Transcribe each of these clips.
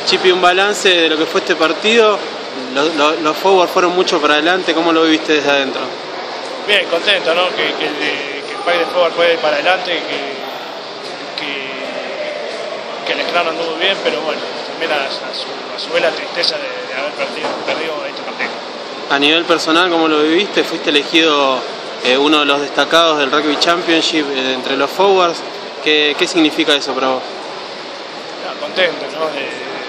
Chipi, un balance de lo que fue este partido. Los forwards fueron mucho para adelante. ¿Cómo lo viviste desde adentro? Bien, contento, ¿no? Que el país de forward puede ir para adelante, que el scrum anduvo bien, pero bueno, también a su vez la tristeza de haber perdido este partido. A nivel personal, ¿cómo lo viviste? Fuiste elegido uno de los destacados del Rugby Championship entre los forwards. ¿Qué significa eso para vos? No, contento, ¿no? De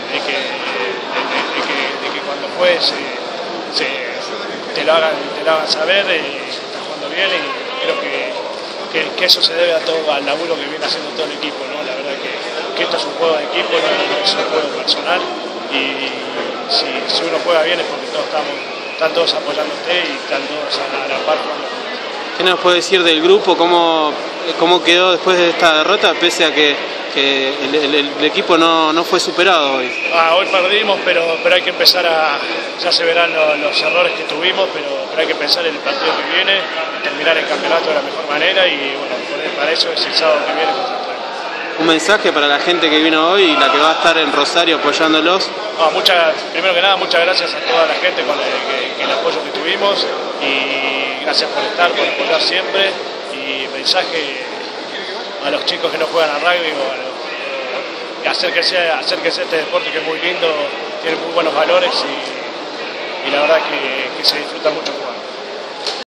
que cuando juegues te lo hagan saber, estás jugando bien, y creo que eso se debe al laburo que viene haciendo todo el equipo, ¿no? La verdad que esto es un juego de equipo, no es un juego personal, y si uno juega bien es porque están todos apoyándote y están todos a la par jugando. ¿Qué nos puede decir del grupo? ¿Cómo quedó después de esta derrota, pese a que el equipo no fue superado hoy? Hoy perdimos, pero hay que empezar ya se verán los errores que tuvimos, pero hay que pensar en el partido que viene, terminar el campeonato de la mejor manera, y bueno, para eso es el sábado que viene contra el Rugby. Un mensaje para la gente que vino hoy y la que va a estar en Rosario apoyándolos. Primero que nada, muchas gracias a toda la gente con el apoyo que tuvimos, y gracias por estar, por apoyar siempre, y mensaje a los chicos que no juegan a rugby, hacer que sea este deporte, que es muy lindo, tiene muy buenos valores, y la verdad que se disfruta mucho.